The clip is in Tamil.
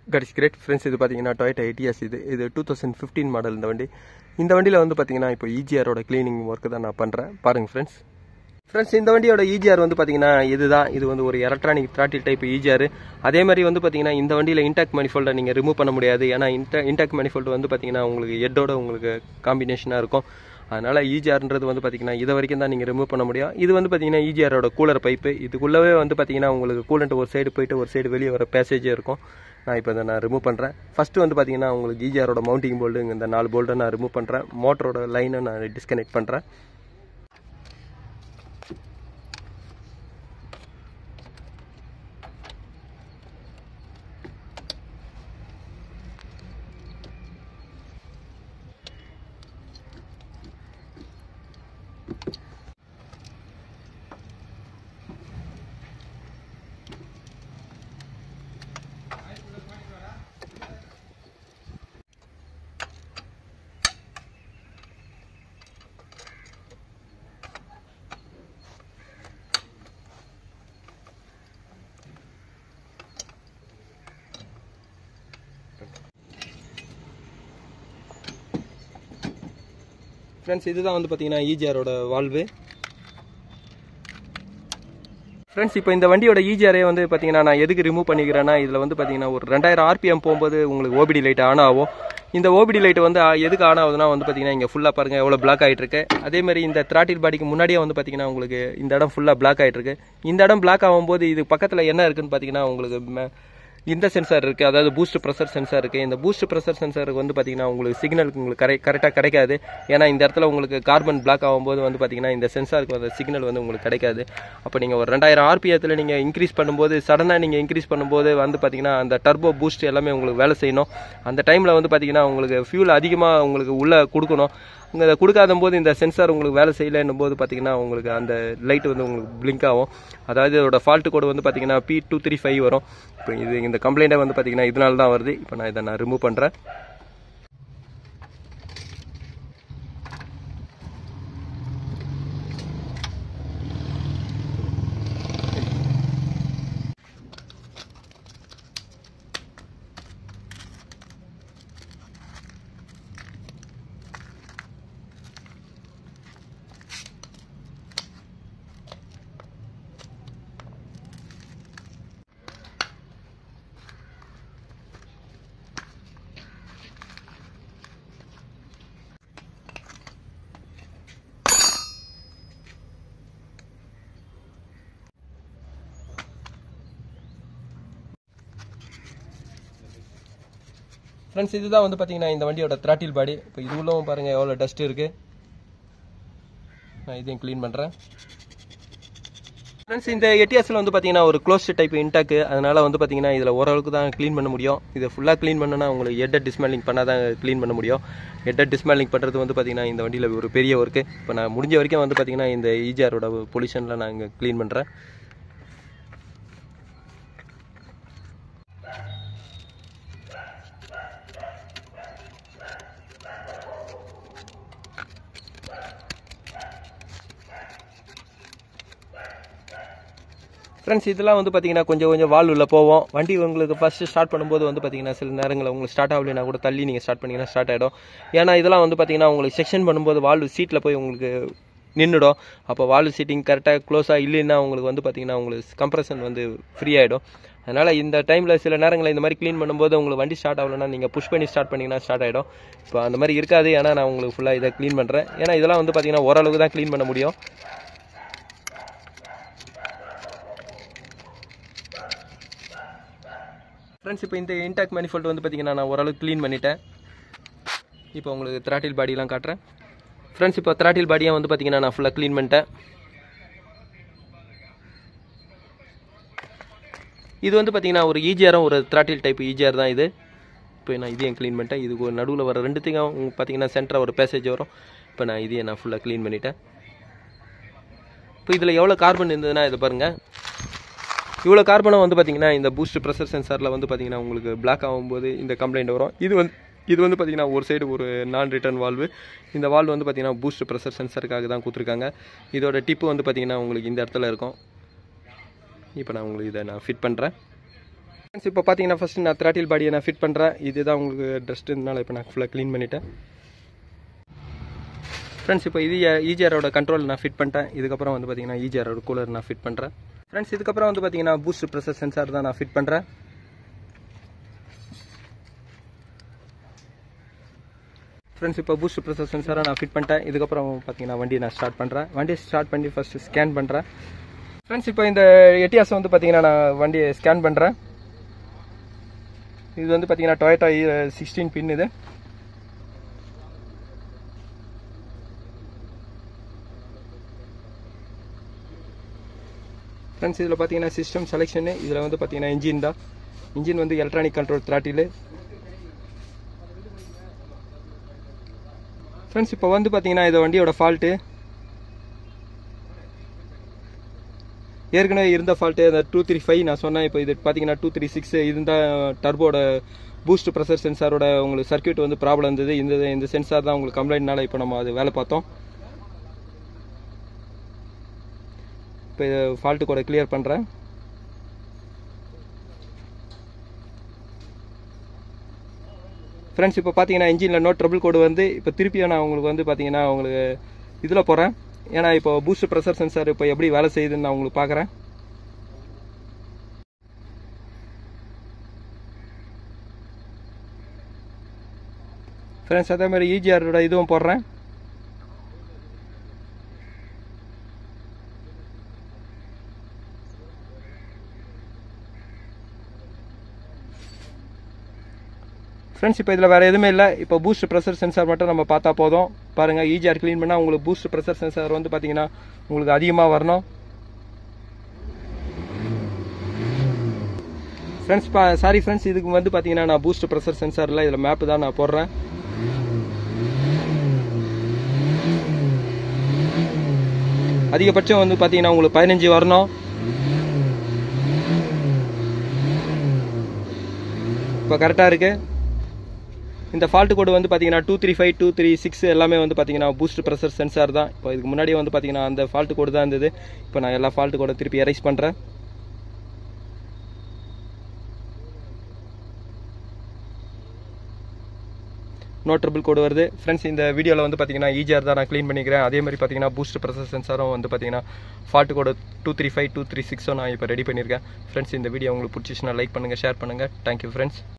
கட்ஸ் கிரேட் ஃப்ரெண்ட்ஸ், இது பார்த்தீங்கன்னா டொயோட்டா எட்டியாஸ். இது 2015 மாடல். இந்த வண்டியில் வந்து பார்த்தீங்கன்னா இப்போ இஜிஆரோட கிளீனிங் ஒர்க்கு தான் நான் பண்ணுறேன். பாருங்கள் ஃப்ரெண்ட்ஸ் இந்த வண்டியோட இஜிஆர் வந்து பார்த்தீங்கன்னா இது வந்து ஒரு எலக்ட்ரானிக் த்ராட்டில் டைப் இஜிஆர். அதே மாதிரி வந்து பார்த்தீங்கன்னா இந்த வண்டியில் இன்டாக் மணிஃபோல்டை நீங்கள் ரிமூவ் பண்ண முடியாது. ஏன்னா இன்டாக் மணிஃபோல்டு வந்து பார்த்தீங்கன்னா உங்களுக்கு ஹெட்டோட உங்களுக்கு காம்பினேஷனாக இருக்கும். அதனால் இஜிஆர்ன்றது வந்து பார்த்தீங்கன்னா இதை வரைக்கும் தான் நீங்கள் ரிமூவ் பண்ண முடியும். இது வந்து பார்த்தீங்கன்னா இஜிஆரோட கூலர் பைப்பு. இதுக்குள்ளவே வந்து பார்த்தீங்கன்னா உங்களுக்கு கூலண்ட் ஒரு சைடு போயிட்டு ஒரு சைடு வெளியே வர பேசேஜே இருக்கும். நான் இப்போ நான் ரிமூவ் பண்ணுறேன். ஃபஸ்ட்டு வந்து பார்த்தீங்கன்னா உங்களுக்கு இஜிஆரோட மவுண்டிங் போல்டு, இந்த 4 போல்ட்டை நான் ரிமூவ் பண்ணுறேன். மோட்டரோட லைனை நான் டிஸ்கனெக்ட் பண்ணுறேன். ஃப்ரெண்ட்ஸ் இதுதான் வந்து பார்த்தீங்கன்னா இஜிஆரோட வால்வு. ஃப்ரெண்ட்ஸ் இப்போ இந்த வண்டியோட இஜிஆரே வந்து பார்த்தீங்கன்னா நான் எதுக்கு ரிமூவ் பண்ணிக்கிறேன்னா, இதில் வந்து பார்த்தீங்கன்னா ஒரு 2000 RPM போகும்போது உங்களுக்கு ஓபிடி லைட் ஆன் ஆகும். இந்த ஓபிடி லைட் வந்து எதுக்கு ஆன் ஆகுதுன்னா வந்து பார்த்தீங்கன்னா இங்கே ஃபுல்லாக பாருங்கள் எவ்வளோ பிளாக் ஆகிட்டு இருக்கு. அதேமாதிரி இந்த த்ராட்டில் பாடிக்கு முன்னாடியே வந்து பார்த்தீங்கன்னா உங்களுக்கு இந்த இடம் ஃபுல்லாக பிளாக் ஆகிட்டு இருக்கு. இந்த இடம் பிளாக் ஆகும்போது இது பக்கத்தில் என்ன இருக்குன்னு பார்த்தீங்கன்னா உங்களுக்கு இந்த சென்சார் இருக்குது, அதாவது பூஸ்ட் ப்ரெஷர் சென்சார் இருக்குது. இந்த பூஸ்ட் ப்ரெஷர் சென்சாருக்கு வந்து பார்த்தீங்கன்னா உங்களுக்கு சிக்னலுக்கு உங்களுக்கு கரெக்டாக கிடைக்காது. ஏன்னா இந்த இடத்துல உங்களுக்கு கார்பன் பிளாக் ஆகும்போது வந்து பார்த்தீங்கன்னா இந்த சென்சாருக்கு அந்த சிக்னல் வந்து உங்களுக்கு கிடைக்காது. அப்போ நீங்கள் ஒரு 2000 RPMத்தில் நீங்கள் இன்க்ரீஸ் பண்ணும்போது, சடனாக நீங்கள் இன்க்ரீஸ் பண்ணும்போது வந்து பார்த்தீங்கன்னா அந்த டர்போ பூஸ்ட் எல்லாமே உங்களுக்கு வேலை செய்யணும். அந்த டைமில் வந்து பார்த்தீங்கன்னா உங்களுக்கு ஃபியூல் அதிகமாக உங்களுக்கு உள்ளே கொடுக்கணும். இங்கே கொடுக்காத போது இந்த சென்சார் உங்களுக்கு வேலை செய்யலைன்னும் போது பார்த்தீங்கன்னா உங்களுக்கு அந்த லைட் வந்து உங்களுக்கு பிளிங்க் ஆகும். அதாவது இதோட ஃபால்ட் கோடு வந்து பார்த்தீங்கன்னா P235 வரும். இப்போ இந்த கம்ப்ளைண்ட்டை வந்து பார்த்தீங்கன்னா இதனால தான் வருது. இப்போ நான் இதை ரிமூவ் பண்ணுறேன். ஃப்ரெண்ட்ஸ் இதுதான் வந்து பார்த்தீங்கன்னா இந்த வண்டியோட த்ராட்டில் பாடி. இப்போ இது உள்ளவும் பாருங்கள் எவ்வளோ டஸ்ட் இருக்குது. நான் இதையும் க்ளீன் பண்ணுறேன். ஃப்ரெண்ட்ஸ் இந்த எட்டியாஸில் வந்து பார்த்தீங்கன்னா ஒரு க்ளோஸ்ட் டைப் இன்டாக்கு. அதனால் வந்து பார்த்தீங்கன்னா இதில் ஓரளவுக்கு தான் க்ளீன் பண்ண முடியும். இதை ஃபுல்லாக க்ளீன் பண்ணணும்னா உங்களுக்கு ஹெட் டிஸ்மேலிங் பண்ணால் தான் க்ளீன் பண்ண முடியும். ஹெட் டிஸ்மேலிங் பண்ணுறது வந்து பார்த்தீங்கன்னா இந்த வண்டியில் ஒரு பெரிய ஒர்க்கு. இப்போ நான் முடிஞ்ச வரைக்கும் வந்து பார்த்தீங்கன்னா இந்த இஜிஆரோட பொல்யூஷனில் நான் இங்கே க்ளீன் பண்ணுறேன். ஃப்ரெண்ட்ஸ் இதெல்லாம் வந்து பார்த்தீங்கன்னா கொஞ்சம் வால் உள்ள போவோம். வண்டி உங்களுக்கு ஃபஸ்ட்டு ஸ்டார்ட் பண்ணும்போது வந்து பார்த்தீங்கன்னா சில நேரங்களில் உங்களுக்கு ஸ்டார்ட் ஆகலைன்னா கூட தள்ளி நீங்கள் ஸ்டார்ட் பண்ணிங்கன்னா ஸ்டார்ட் ஆகிடும். ஏன்னா இதெல்லாம் வந்து பார்த்தீங்கன்னா உங்களுக்கு செக்ஷன் பண்ணும்போது வால்வு சீட்டில் போய் உங்களுக்கு நின்றுடும். அப்போ வால்வு சீட்டிங் கரெக்டாக க்ளோஸாக இல்லைன்னா உங்களுக்கு வந்து பார்த்தீங்கன்னா உங்களுக்கு கம்ப்ரெஷன் வந்து ஃப்ரீ ஆகிடும். அதனால் இந்த டைமில் சில நேரங்களில் இந்த மாதிரி க்ளீன் பண்ணும்போது உங்களுக்கு வண்டி ஸ்டார்ட் ஆகலைன்னா நீங்கள் புஷ் பண்ணி ஸ்டார்ட் பண்ணிங்கன்னா ஸ்டார்ட் ஆகிடும். இப்போ அந்த மாதிரி இருக்காது. ஏன்னா நான் உங்களுக்கு ஃபுல்லாக இதை க்ளீன் பண்ணுறேன். ஏன்னா இதெல்லாம் வந்து பார்த்தீங்கன்னா ஓரளவுக்கு தான் க்ளீன் பண்ண முடியும். ஃப்ரெண்ட்ஸ் இப்போ இந்த இன்டாக் மேனிஃபோல்ட் வந்து பார்த்தீங்கன்னா நான் ஓரளவுக்கு க்ளீன் பண்ணிட்டேன். இப்போ உங்களுக்கு த்ராட்டில் பாடியெலாம் காட்டுறேன். ஃப்ரெண்ட்ஸ் இப்போ த்ராட்டில் பாடியை வந்து பார்த்தீங்கன்னா நான் ஃபுல்லாக க்ளீன் பண்ணிட்டேன். இது வந்து பார்த்தீங்கன்னா ஒரு இஜிஆரும் ஒரு த்ராட்டில் டைப் இஜிஆர் தான் இது. இப்போ நான் இதையும் க்ளீன் பண்ணிட்டேன். இதுக்கு ஒரு நடுவில் வர ரெண்டுத்தையும் பார்த்தீங்கன்னா சென்டராக ஒரு பேசேஜ் வரும். இப்போ நான் இதையும் நான் ஃபுல்லாக க்ளீன் பண்ணிட்டேன். இப்போ இதில் எவ்வளோ கார்பன் இருந்ததுன்னா இதை பாருங்கள். இவ்வளோ கார்பனும் வந்து பார்த்தீங்கன்னா இந்த பூஸ்ட் ப்ரெஷர் சென்சாரில் வந்து பார்த்தீங்கன்னா உங்களுக்கு பிளாக் ஆகும்போது இந்த கம்ப்ளைண்ட் வரும். இது வந்து பார்த்தீங்கன்னா ஒரு சைடு ஒரு நான் ரிட்டர்ன் வால்வு. இந்த வால்வு வந்து பார்த்தீங்கன்னா பூஸ்ட் ப்ரெஷர் சென்சருக்காக தான் கொடுத்துருக்காங்க. இதோட டிப்பு வந்து பார்த்தீங்கன்னா உங்களுக்கு இந்த இடத்துல இருக்கும். இப்போ நான் உங்களுக்கு இதை ஃபிட் பண்ணுறேன். ஃப்ரெண்ட்ஸ் இப்போ பார்த்தீங்கன்னா ஃபஸ்ட்டு நான் த்ராட்டில் பாடியை நான் ஃபிட் பண்ணுறேன். இதுதான் உங்களுக்கு டஸ்ட் இருந்தாலும் இப்போ நான் ஃபுல்லாக க்ளீன் பண்ணிட்டேன். ஃப்ரெண்ட்ஸ் இப்போ இது ஈஜிஆரோட கண்ட்ரோல் நான் ஃபிட் பண்ணிட்டேன். இதுக்கப்புறம் வந்து பார்த்தீங்கன்னா ஈஜிஆரோட கூலர் நான் ஃபிட் பண்ணுறேன். ஃப்ரெண்ட்ஸ் இதுக்கப்புறம் வந்து பார்த்தீங்கன்னா பூஸ்ட் ப்ரெஷர் சென்சார் தான் நான் ஃபிட் பண்ணுறேன். ஃப்ரெண்ட்ஸ் இப்போ பூஸ்ட் ப்ரெஷர் சென்சாரை நான் ஃபிட் பண்ணிட்டேன். இதுக்கப்புறம் பார்த்தீங்கன்னா வண்டியை நான் ஸ்டார்ட் பண்ணுறேன். வண்டியை ஸ்டார்ட் பண்ணி ஃபஸ்ட்டு ஸ்கேன் பண்ணுறேன். ஃப்ரெண்ட்ஸ் இப்போ இந்த எட்டியாஸ் வந்து பார்த்தீங்கன்னா நான் வண்டியை ஸ்கேன் பண்ணுறேன். இது வந்து பார்த்தீங்கன்னா டொயோட்டா 16 பின் இது. ஃப்ரெண்ட்ஸ் இதில் பார்த்தீங்கன்னா சிஸ்டம் செலெக்ஷனு, இதில் வந்து பார்த்தீங்கன்னா இன்ஜின் தான். இன்ஜின் வந்து எலக்ட்ரானிக் கண்ட்ரோல் த்ராட்டில். ஃப்ரெண்ட்ஸ் இப்போ வந்து பார்த்தீங்கன்னா இந்த வண்டியோட ஃபால்ட்டு ஏற்கனவே இருந்த ஃபால்ட்டு அந்த 235 நான் சொன்னேன். இப்போ இது பார்த்தீங்கன்னா 236 இதுதான் டர்போட பூஸ்ட் ப்ரெஷர் சென்சாரோட உங்களுக்கு சர்க்யூட் வந்து ப்ராப்ளம் இருந்தது. இந்த சென்சார் தான் உங்களுக்கு கம்ப்ளைண்ட்னால இப்போ நம்ம அது வேலை பார்த்தோம். இப்போ இது ஃபால்ட்டு கூட கிளியர் பண்ணுறேன். ஃப்ரெண்ட்ஸ் இப்போ பார்த்தீங்கன்னா இன்ஜினில் நோ ட்ரபிள் கோடு வந்து இப்போ திருப்பியும் நான் உங்களுக்கு வந்து பார்த்தீங்கன்னா உங்களுக்கு இதில் போகிறேன். ஏன்னா இப்போ பூஸ்ட் ப்ரெஷர் சென்சார் இப்போ எப்படி வேலை செய்யுதுன்னு நான் உங்களுக்கு பார்க்குறேன். ஃப்ரெண்ட்ஸ் அதே மாதிரி ஈஜிஆரோட இதுவும் போடுறேன். ஃப்ரெண்ட்ஸ் இப்போ இதில் வேறு எதுவுமே இல்லை. இப்போ பூஸ்ட் ப்ரெஷர் சென்சார் மட்டும் நம்ம பார்த்தா போதும். பாருங்கள் ஈஜிஆர் க்ளீன் பண்ணால் உங்களுக்கு பூஸ்ட் ப்ரெஷர் சென்சார் வந்து பார்த்தீங்கன்னா உங்களுக்கு அதிகமாக வரணும். ஃப்ரெண்ட்ஸ் சாரி ஃப்ரெண்ட்ஸ், இதுக்கு வந்து பார்த்தீங்கன்னா நான் பூஸ்ட் ப்ரெஷர் சென்சாரில் இதில் மேப்பு தான் நான் போடுறேன். அதிகபட்சம் வந்து பார்த்தீங்கன்னா உங்களுக்கு 15 வரணும். இப்போ கரெக்டாக இருக்குது. இந்த ஃபால்ட் கோடு வந்து பார்த்தீங்கன்னா 235 236 எல்லாமே வந்து பார்த்தீங்கன்னா பூஸ்ட் ப்ரெஷர் சென்சார் தான். இப்போ இதுக்கு முன்னாடியே வந்து பார்த்தீங்கன்னா அந்த ஃபால்ட் கோடு தான் இருந்தது. இப்போ நான் எல்லா ஃபால்ட் கோடை திருப்பி எரைஸ் பண்ணுறேன். நோ ட்ரபிள் கோடு வருது. ஃப்ரெண்ட்ஸ் இந்த வீடியோவில் வந்து பார்த்தீங்கன்னா ஈஜிஆர் தான் நான் க்ளீன் பண்ணிக்கிறேன். அதே மாதிரி பார்த்தீங்கன்னா பூஸ்ட் ப்ரெஷர் சென்சாரும் வந்து பார்த்தீங்கன்னா ஃபால்ட் கோடு 235 236 நான் இப்போ ரெடி பண்ணியிருக்கேன். ஃப்ரெண்ட்ஸ் இந்த வீடியோ உங்களுக்கு பிடிச்சிச்சுன்னா லைக் பண்ணுங்கள், ஷேர் பண்ணுங்கள். Thank you friends.